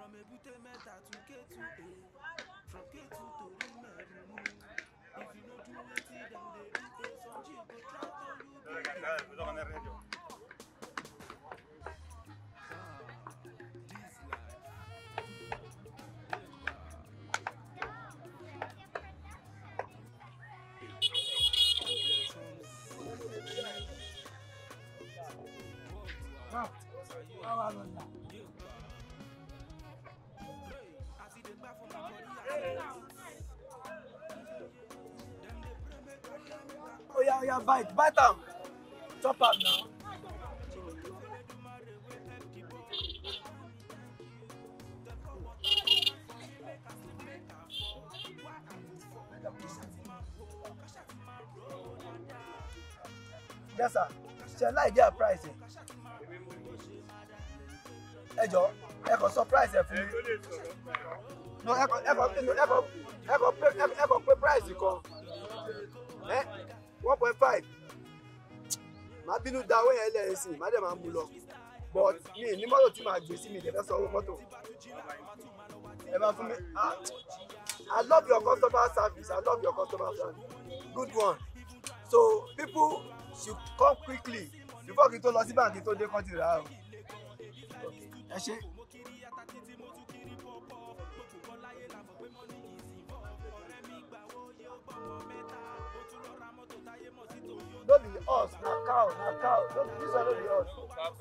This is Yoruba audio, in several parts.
Oh yeah, bite them. Chop up now. Yes sir. Shall I get a price? Ejo, eko surprise fún mi. No, eko pay price kan. 1.5. Má bínú da owó yẹn lẹ́yìn sí, má dẹ̀ máa mú lọ. But mi ní mọ́tò tí màá gbé sí mi lè fẹ́ sanwó mọ́tò. Ẹ bá fún mi. I love your customer service. I love your customer service. Good one. So people should come quickly before kí n tó lọ sí báńkì tó dé kọ́ńtì rà o. Ẹ ṣé. No be us, na cow. No, this one no be us.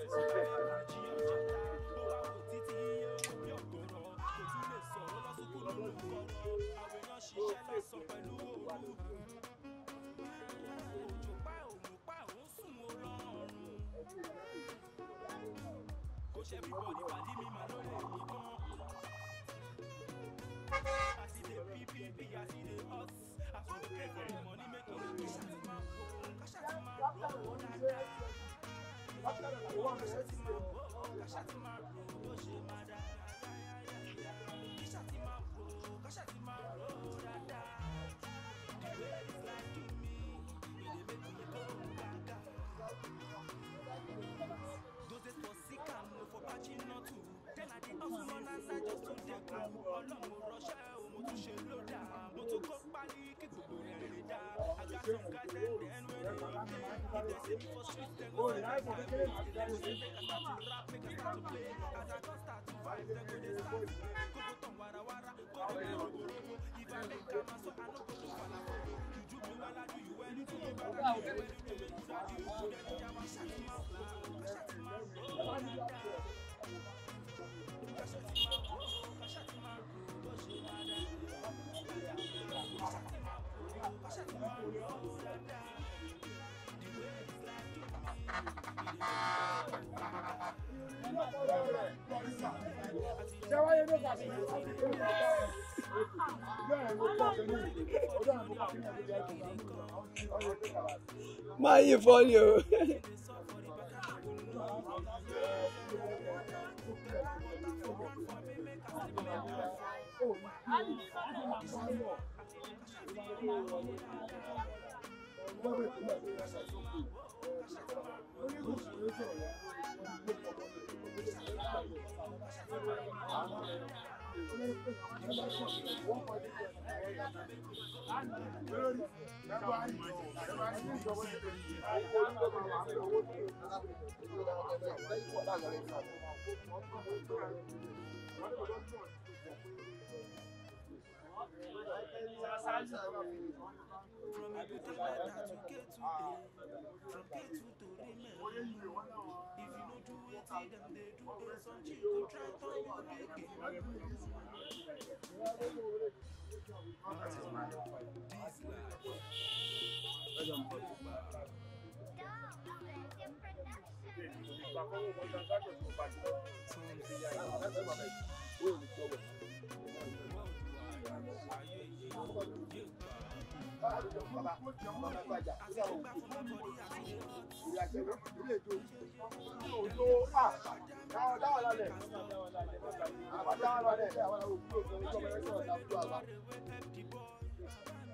My follow.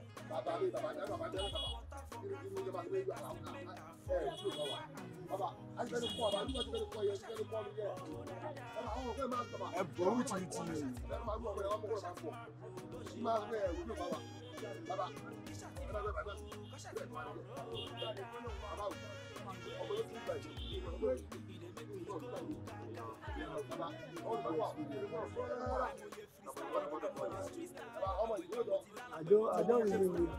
Baba I don't really need